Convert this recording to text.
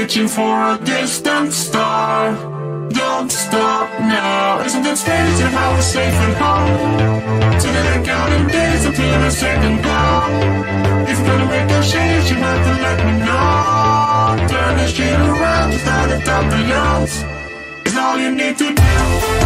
reaching for a distant star. Don't stop now. Isn't it strange how we're safe at home? Sitting and counting days until the second blow. If you're gonna make a change, you have to let me know. Turn this shit around, start at the youngs. It's all you need to do.